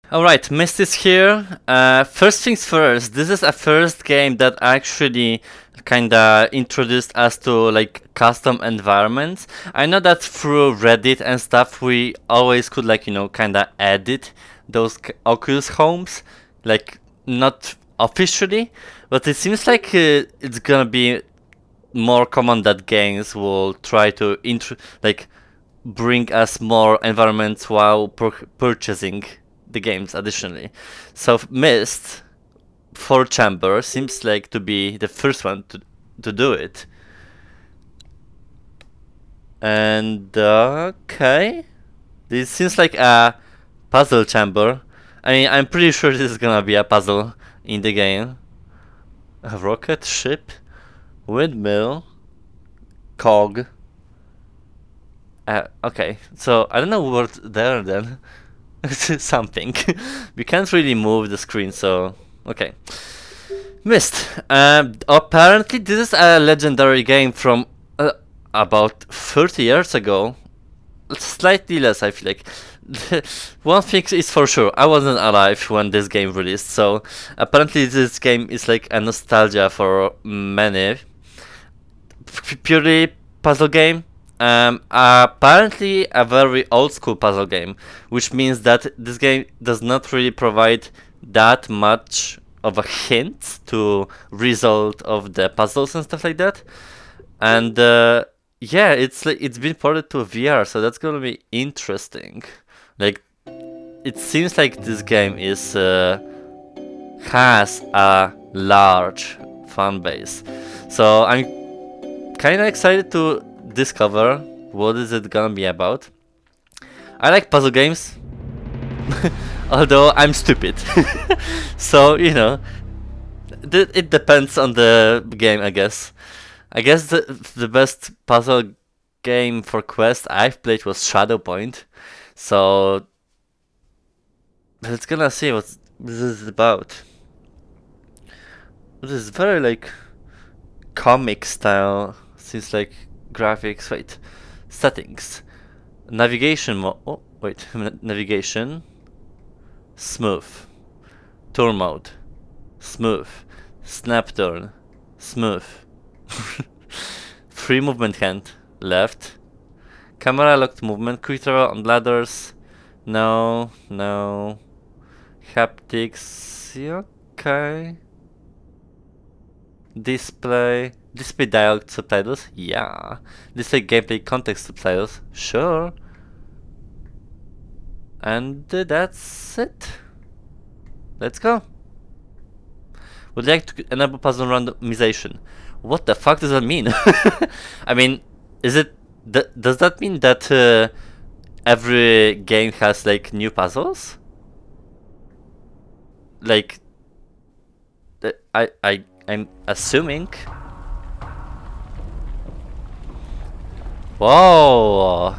Alright, Mist is here. First things first, this is a first game that actually kinda introduced us to like custom environments. I know that through Reddit and stuff we always could like, kinda edit those Oculus homes, like not officially, but it seems like it's gonna be more common that games will try to bring us more environments while purchasing the games additionally. So Myst 4-chamber seems like to be the first one to do it. And okay, this seems like a puzzle chamber. I mean, I'm pretty sure this is gonna be a puzzle in the game. A rocket ship, windmill, cog. Okay, so I don't know what's there then. Something. We can't really move the screen, so okay. Myst. Apparently, this is a legendary game from about 30 years ago. Slightly less, I feel like. One thing is for sure, I wasn't alive when this game released, so apparently this game is like a nostalgia for many. Purely puzzle game. Apparently a very old school puzzle game, which means that this game does not really provide that much of a hint to result of the puzzles and stuff like that. And yeah, it's been ported to VR, so that's gonna be interesting. Like, it seems like this game is has a large fan base, so I'm kind of excited to discover what is it gonna be about. I like puzzle games, although I'm stupid. So, it depends on the game, I guess. I guess the best puzzle game for Quest I've played was Shadowpoint. So let's gonna see what this is about. This is very like comic style. Seems like graphics. Wait, settings, navigation mode. Oh wait, navigation. Smooth. Tour mode. Smooth. Snap turn. Smooth. Free movement hand. Left. Camera locked movement. Quick travel on ladders. No. No. Haptics. Okay. Display dialogue subtitles. Yeah. Display gameplay context subtitles. Sure. And that's it. Let's go. Would like to enable puzzle randomization. What the fuck does that mean? I mean, is it does that mean that every game has like new puzzles? Like, I'm assuming. Whoa.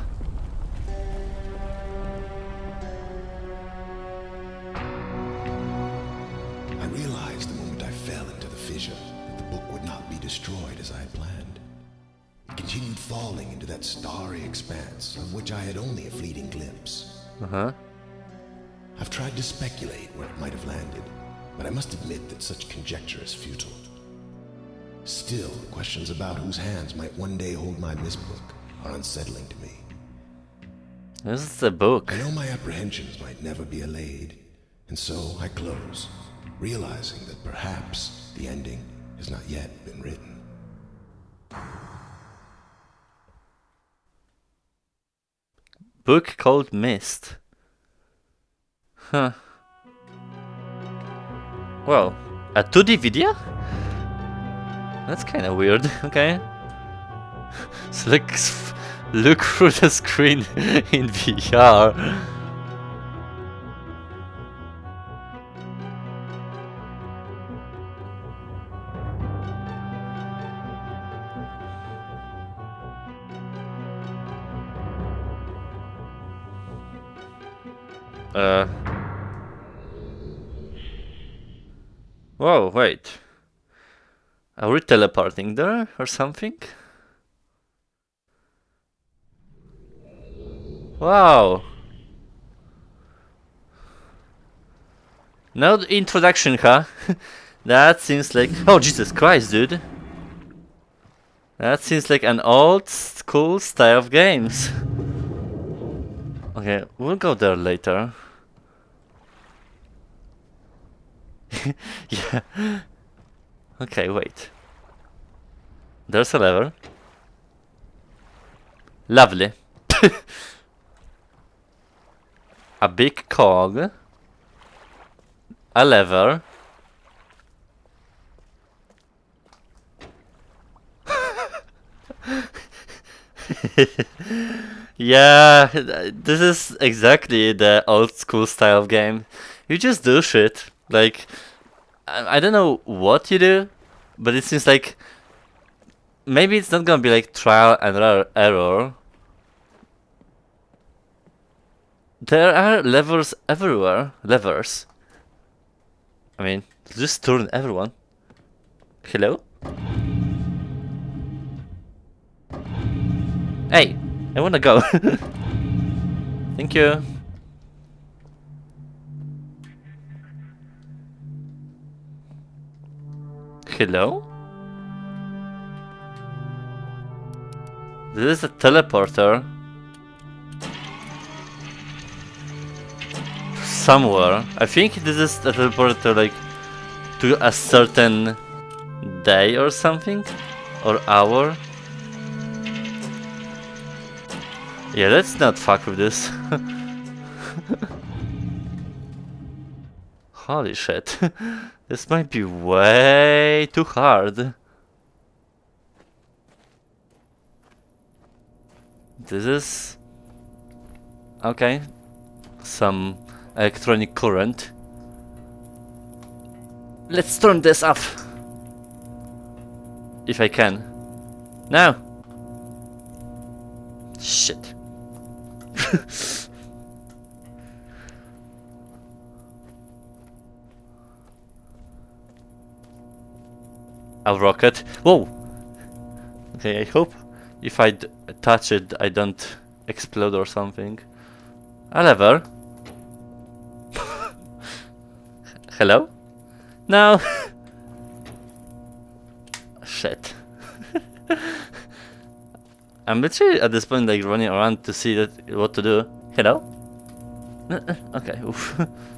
I realized the moment I fell into the fissure that the book would not be destroyed as I had planned. It continued falling into that starry expanse of which I had only a fleeting glimpse. I've tried to speculate where it might have landed, but I must admit that such conjecture is futile. Still, questions about whose hands might one day hold my Myst book are unsettling to me. This is a book. I know my apprehensions might never be allayed, and so I close, realizing that perhaps the ending has not yet been written. Book called Myst. Huh. Well, a 2D video? That's kind of weird. Okay. So look through the screen in VR. Whoa, wait. Are we teleporting there or something? Wow. No introduction, huh? That seems like... Oh, Jesus Christ, dude. That seems like an old school style of games. Okay, we'll go there later. Yeah. Okay, wait. There's a lever. Lovely. A big cog. A lever. Yeah, this is exactly the old school style of game. You just do shit. Like, I don't know what you do, but it seems like maybe it's not gonna be like trial and error. There are levers everywhere. Levers. I mean, just turn everyone. Hello? Hey, I wanna go. Thank you. Hello? This is a teleporter. Somewhere. I think this is a teleporter like to a certain day or something? Or hour? Yeah, let's not fuck with this. Holy shit. This might be way too hard. This is... okay. Some electronic current. Let's turn this off. If I can. No! Shit. A rocket. Whoa! Okay, I hope if I touch it, I don't explode or something. A lever. Hello? No! Shit. I'm literally at this point like running around to see what to do. Hello? Okay, oof.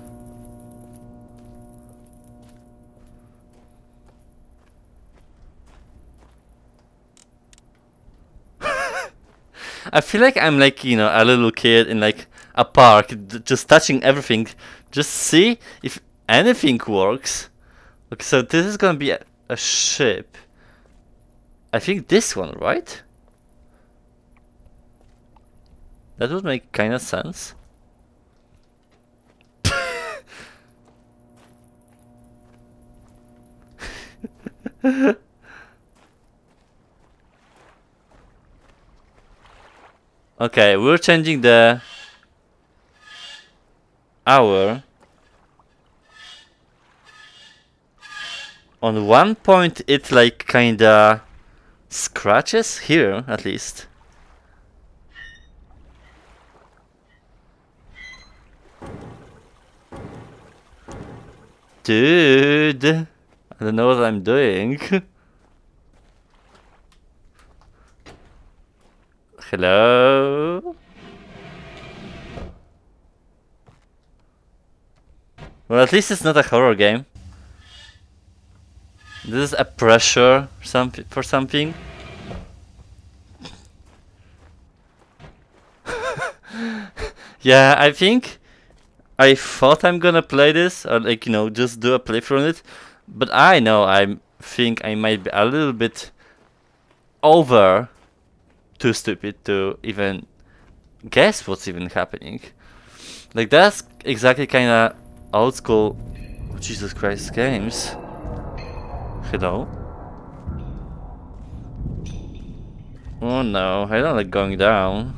I feel like I'm like, you know, a little kid in like a park, just touching everything. Just see if anything works. Okay, so this is gonna be a ship. I think this one, right? That would make kinda sense. Okay, we're changing the hour. On one point it like kinda scratches here at least. Dude, I don't know what I'm doing. Hello? Well, at least it's not a horror game. This is a pressure for something. Yeah, I think I thought I'm gonna play this, or like, you know, just do a playthrough on it, but I know I think I might be a little bit too stupid to even guess what's even happening. Like, that's exactly kinda old school, Jesus Christ, games. Hello? Oh no, I don't like going down.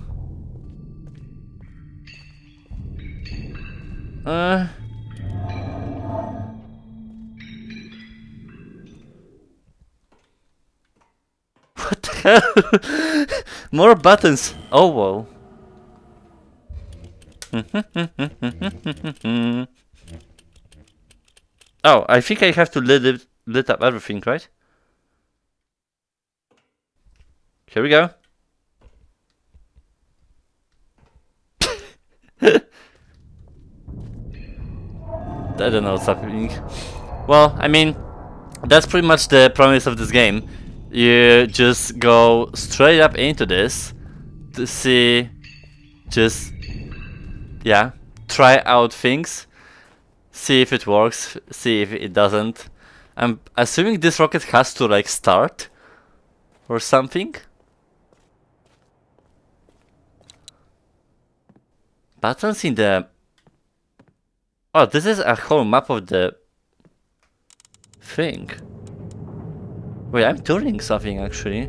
What the hell? More buttons. Oh, whoa. Oh, I think I have to lit up everything, right? Here we go. I don't know what's happening. Well, I mean, that's pretty much the promise of this game. You just go straight up into this to see, just, yeah, try out things, see if it works, see if it doesn't. I'm assuming this rocket has to like start or something. Buttons in the... Oh, this is a whole map of the thing. Wait, I'm turning something actually.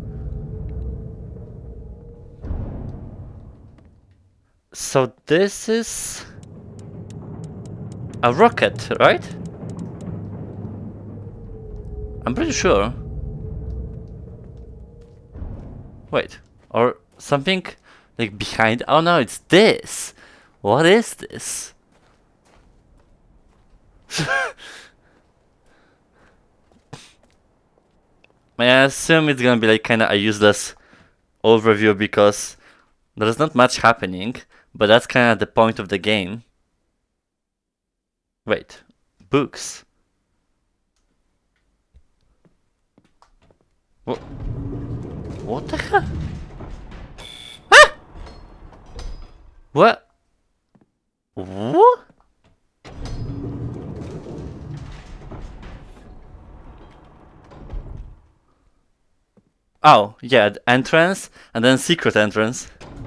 So this is a rocket, right? I'm pretty sure. Wait, or something like behind? Oh no, it's this. What is this? I assume it's gonna be like kinda a useless overview because there's not much happening, but that's kinda the point of the game. Wait, books. What the hell? Ah! What? What? Oh, yeah, the entrance and then secret entrance.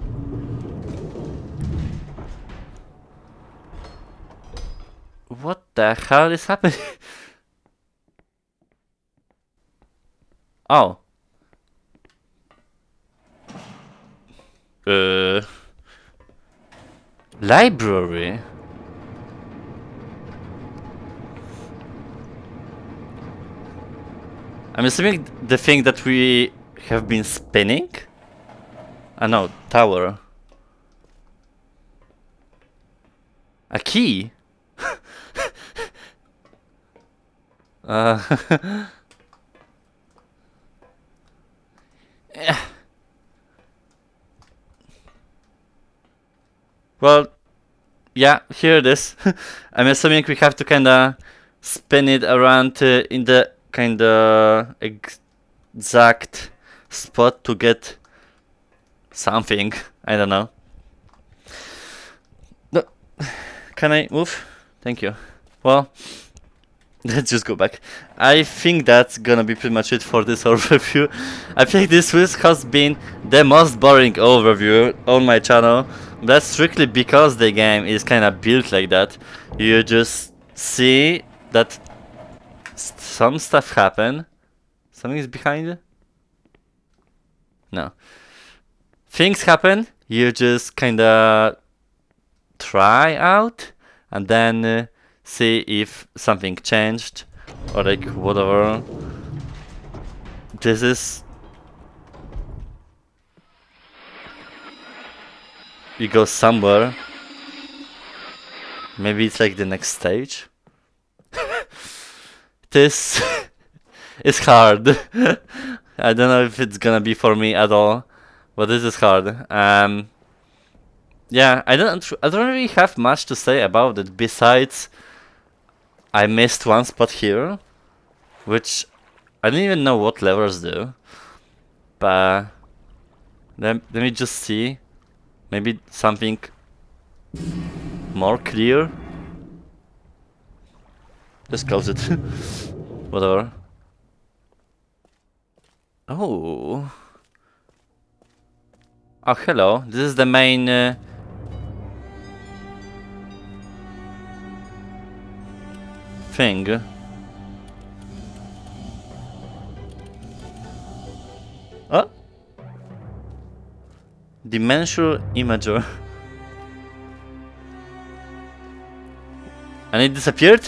What the hell is happening? Oh. Library? I'm assuming the thing that we have been spinning? Ah no, tower. A key? Well, yeah, here it is. I'm assuming we have to kinda spin it around in the kinda exact spot to get something. I don't know. No. Can I move? Thank you. Well, let's just go back. I think that's gonna be pretty much it for this overview. I think this has been the most boring overview on my channel. That's strictly because the game is kinda built like that. You just see that some stuff happen. Something is behind it? No. Things happen, you just kinda try out and then see if something changed or like whatever. This is... You go somewhere. Maybe it's like the next stage. This is hard. I don't know if it's gonna be for me at all, but this is hard. Yeah, I don't really have much to say about it besides I missed one spot here, which I don't even know what levers do. But let me just see. Maybe something more clear. Just close it. Whatever. Oh. Oh, hello. This is the main... thing. Oh? Dimensional imager. And it disappeared?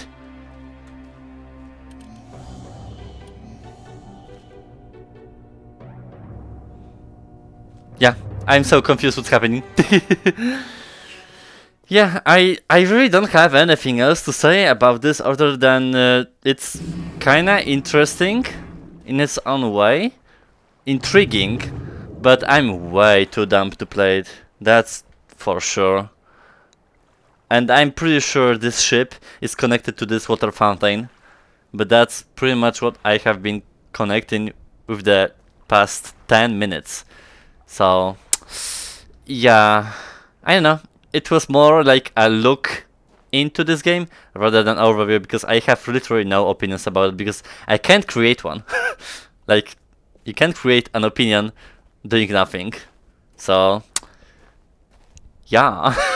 Yeah, I'm so confused what's happening. Yeah, I really don't have anything else to say about this other than it's kinda interesting in its own way, intriguing, but I'm way too dumb to play it, that's for sure. And I'm pretty sure this ship is connected to this water fountain, but that's pretty much what I have been connecting with the past 10 minutes. So, yeah, I don't know. It was more like a look into this game rather than overview, because I have literally no opinions about it because I can't create one. Like, you can't create an opinion doing nothing. So, yeah.